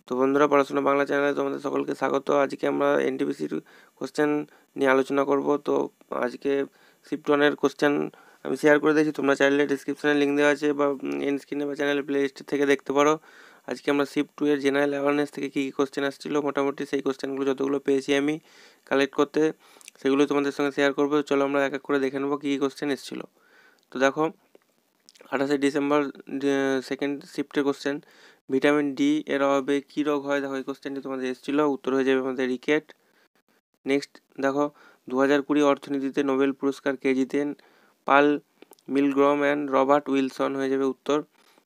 তো বন্ধুরা, পড়াশোনা বাংলা চ্যানেলে তোমাদের সকলকে স্বাগত। আজকে আমরা এনটিপিসির কোশ্চেন নিয়ে আলোচনা করব। তো আজকে শিফট 1-এর কোশ্চেন আমি শেয়ার করে দিয়েছি, তোমরা চাইলে ডিসক্রিপশানে লিঙ্ক দেওয়া আছে বা এন্ড স্ক্রিনে বা চ্যানেলের প্লে লিস্ট থেকে দেখতে পারো। আজকে আমরা শিফট 2-এর জেনারেল অ্যাওয়ারনেস থেকে কী কী কোশ্চেন আসছিলো, মোটামুটি সেই কোশ্চেনগুলো যতগুলো পেয়েছি আমি কালেক্ট করতে, সেগুলো তোমাদের সঙ্গে শেয়ার করবো। চলো আমরা এক এক করে দেখে নেবো কী কী কোশ্চেন এসেছিলো। তো দেখো, 28শে ডিসেম্বর সেকেন্ড শিফটের কোশ্চেন, ভিটামিন ডি এর অভাবে কী রোগ হয়? দেখো এই কোশ্চেনটি তোমাদের এসেছিলো, উত্তর হয়ে যাবে আমাদের রিকেট। নেক্সট দেখো, 2020 অর্থনীতিতে নোবেল পুরস্কার কে জিতেন? Paul Milgrom and Robert Wilson হয়ে যাবে উত্তর।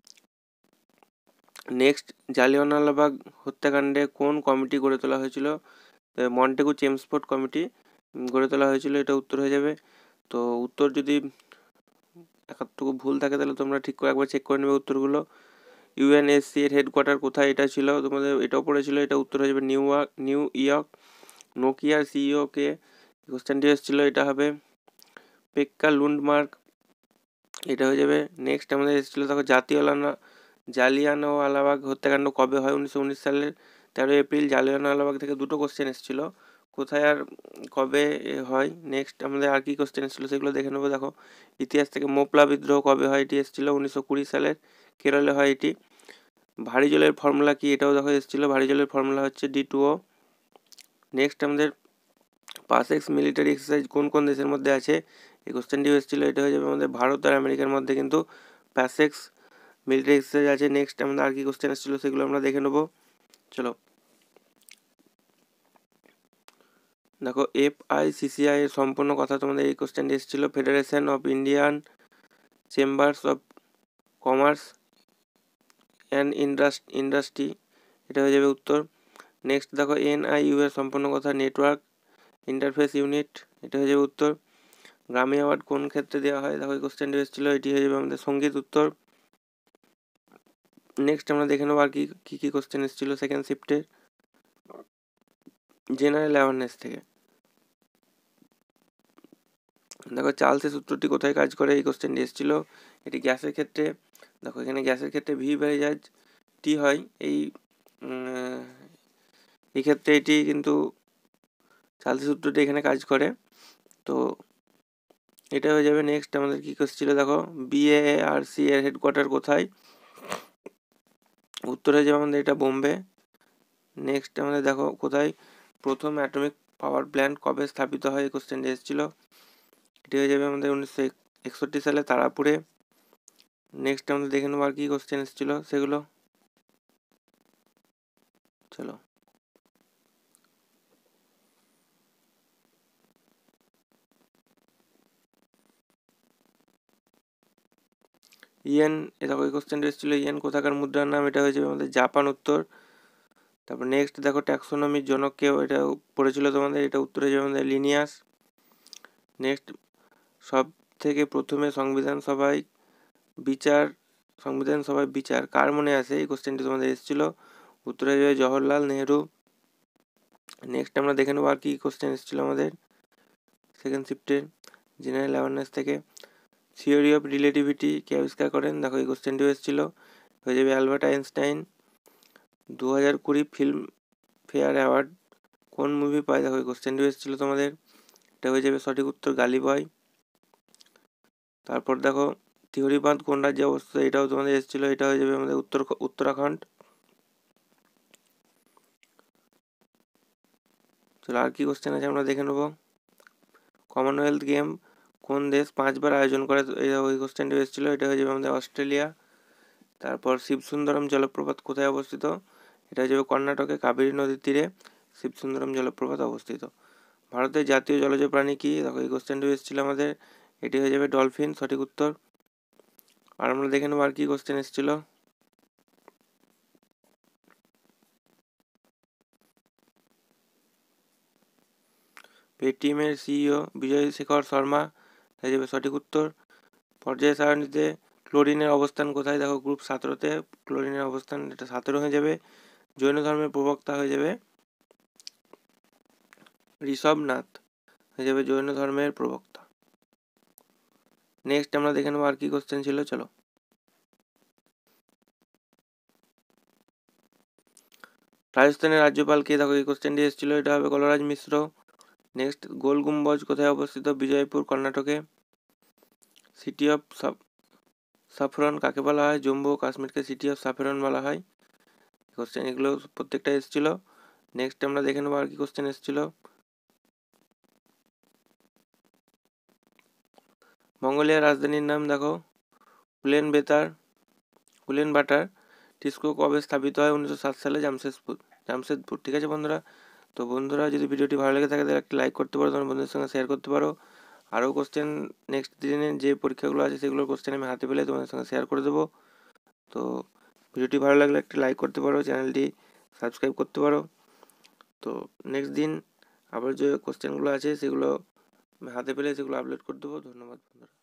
নেক্সট, জালিয়ানওয়ালাবাগ হত্যাকাণ্ডে কোন কমিটি গড়ে তোলা হয়েছিল? মন্টেগু চেমসফোর্ড কমিটি গড়ে তোলা হয়েছিল, এটা উত্তর হয়ে যাবে। তো উত্তর যদি একটুকু ভুল থাকে তাহলে তোমরা ঠিক করে একবার চেক করে নেবে উত্তরগুলো। ইউএনএসসি এর হেডকোয়ার্টার কোথায়? এটা ছিল তোমাদের, এটাও পড়েছিল, এটা উত্তর হয়ে যাবে নিউ ইয়র্ক। নোকিয়ার সিইও কে? কোশ্চেনটি এসেছিল, এটা হবে পেক্কা লুন্ডমার্ক, এটা হয়ে যাবে। নেক্সট আমাদের এসেছিলো দেখো, জালিয়ানওয়ালাবাগ হত্যাকাণ্ড কবে হয়? 1919 সালের 13 এপ্রিল। জালিয়ানওয়ালাবাগ থেকে দুটো কোশ্চেন এসেছিলো, কোথায় আর কবে হয়। নেক্সট আমাদের আর কি কোশ্চেন এসেছিলো সেগুলো দেখে নেবো। দেখো, ইতিহাস থেকে মোপলা বিদ্রোহ কবে হয়? এটি এসেছিলো 1920 সালের, কেরলে হয় এটি। ভারী জলের ফর্মুলা কি? এটাও দেখো এসেছিলো, ভারী জলের ফর্মুলা হচ্ছে D2O। নেক্সট আমাদের পাসেক্স মিলিটারি এক্সারসাইজ কোন কোন দেশের মধ্যে আছে? এই কোশ্চেনটিও এসেছিলো, এটা হয়ে যাবে আমাদের ভারত আর আমেরিকার মধ্যে কিন্তু প্যাসেক্স মিলিটারি এক্সারসাইজ আছে। নেক্সট আমাদের আর কি কোশ্চেন এসেছিলো সেগুলো আমরা দেখে নেবো। চলো দেখো, FICCI এর সম্পূর্ণ কথা তোমাদের এই কোশ্চেনটি এসেছিলো, Federation of Indian Chambers of Commerce and Industry, এটা হয়ে যাবে উত্তর। নেক্সট দেখো, NIU এর সম্পূর্ণ কথা, নেটওয়ার্ক ইন্টারফেস ইউনিট, এটা হয়ে যাবে উত্তর। গ্রামী অ্যাওয়ার্ড কোন ক্ষেত্রে দেওয়া হয়? দেখো এই কোশ্চেনটি এসেছিলো, এটি হয়ে যাবে আমাদের সঙ্গীত, উত্তর। নেক্সট আমরা দেখে নেবো আর কি কি কোশ্চেন এসেছিলো সেকেন্ড শিফটে জেনারেল অ্যাওয়ারনেস থেকে। দেখো, চার্লসের সূত্রটি কোথায় কাজ করে? এই কোশ্চেনটি এসেছিলো, এটি গ্যাসের ক্ষেত্রে। দেখো এখানে গ্যাসের ক্ষেত্রে ভি ভ্যারিজাজ টি হয়, এই ক্ষেত্রে এটি কিন্তু চার্লসের সূত্রটি এখানে কাজ করে, তো এটা হয়ে যাবে। নেক্সট আমাদের কি ছিল, দেখো BARC এর হেডকোয়ার্টার কোথায়? উত্তর হয়ে যাবে আমাদের এটা বোম্বে। নেক্সট আমাদের দেখো, কোথায় প্রথম অ্যাটমিক পাওয়ার প্ল্যান্ট কবে স্থাপিত হয়? এই কোশ্চেনটি এসেছিল, এটি হয়ে যাবে আমাদের 1961 সালে তারাপুরে। নেক্সট আমাদের দেখে নেবো আর কি কোশ্চেন এসেছিল সেগুলো। চলো ইয়েন, দেখো এই কোশ্চেনটা এসেছিল, ইয়েন কোথাকার মুদ্রার নাম? এটা হয়ে যাবে আমাদের জাপান, উত্তর। তারপর নেক্সট দেখো, ট্যাক্সোনমির জনক কে? এটা পড়েছিল তোমাদের, এটা উত্তর হয়ে যাবে আমাদের লিনিয়াস। নেক্সট, সব থেকে প্রথমে সংবিধান সভায় বিচার কার মনে আসে? এই কোশ্চেনটি তোমাদের এসেছিল, উত্তর হয়ে যাবে জওহরলাল নেহরু। নেক্সট আমরা দেখে নেবো আর কি কোশ্চেন এসেছিল আমাদের সেকেন্ড শিফটের জেনারেল অ্যাওয়ারনেস থেকে। থিওরি অফ রিলেটিভিটি কে আবিষ্কার করেন? দেখো এই কোশ্চেনটিও এসেছিল, হয়ে যাবে Albert Einstein. 2020 Filmfare award কোন মুভি পায়? দেখো এই কোশ্চেনটিও এসেছিল তোমাদের, এটা হয়ে যাবে সঠিক উত্তর গালি বয়। তারপর দেখো, থিওরি বাঁধ কোন রাজ্যে অবস্থিত? এটাও তোমাদের এসেছিল, এটা হয়ে যাবে আমাদের উত্তরাখণ্ড। চলো আর কি কোশ্চেন আছে আমরা দেখে নেবো। কমনওয়েলথ গেম কোন দেশ 5 বার আয়োজন করে? ওই কোশ্চেনটি এসেছিল, এটা হয়ে যাবে আমাদের অস্ট্রেলিয়া। তারপর শিবসুন্দরম জলপ্রপাত কোথায় অবস্থিত? এটা হয়ে যাবে কর্ণাটকে, কাবেরী নদীর তীরে শিবসুন্দরম জলপ্রপাত অবস্থিত। ভারতের জাতীয় জলজ প্রাণী কি? দেখো এই কোশ্চেনটি এসেছিল আমাদের, এটি হয়ে যাবে ডলফিন, সঠিক উত্তর। আর আমরা দেখে নেবো আর কি কোশ্চেন এসেছিল। পেটিএমের সিইও বিজয় শেখর শর্মা, হয়ে যাবে সঠিক উত্তর। পর্যায় সারণীতে ক্লোরিনের অবস্থান কোথায়? দেখো গ্রুপ 17-তে ক্লোরিনের অবস্থান, এটা 17 হয়ে যাবে। জৈন ধর্মের প্রবক্তা হয়ে যাবে ঋষভনাথ, হয়ে যাবে জৈন ধর্মের প্রবক্তা। নেক্সট আমরা দেখে নেবো আর কি কোশ্চেন ছিল। চলো রাজস্থানের রাজ্যপাল কে? দেখো এই কোশ্চেনটি এসেছিলো, এটা হবে কলরাজ মিশ্র। নেক্সট, গোল গুম্বজ কোথায় অবস্থিত? বিজয়পুর, কর্ণাটকে। সিটি অফ সাফরন কাকে বলা হয়? জম্মু ও কাশ্মীরকে সিটি অফ সাফরন বলা হয়। কোশ্চেন এগুলো প্রত্যেকটা এসেছিল। নেক্সট আমরা দেখে নেবো আর কি কোশ্চেন এসেছিল। মঙ্গোলিয়ার রাজধানীর নাম দেখো উলেন বাটার। টিস্কো কবে স্থাপিত হয়? 1907 সালে জামশেদপুর। ঠিক আছে বন্ধুরা, তো বন্ধুরা যদি ভিডিওটি ভালো লেগে থাকে তাহলে একটা লাইক করতে পারো, তোমার বন্ধুদের সঙ্গে শেয়ার করতে পারো। আরও কোশ্চেন নেক্সট দিনে যে পরীক্ষাগুলো আছে সেগুলোর কোশ্চেন আমি হাতে পেলে তোমাদের সঙ্গে শেয়ার করে দেবো। তো ভিডিওটি ভালো লাগলে একটা লাইক করতে পারো, চ্যানেলটি সাবস্ক্রাইব করতে পারো। তো নেক্সট দিন আবার যে কোশ্চেনগুলো আছে সেগুলো আমি হাতে পেলে সেগুলো আপলোড করে দেবো। ধন্যবাদ বন্ধুরা।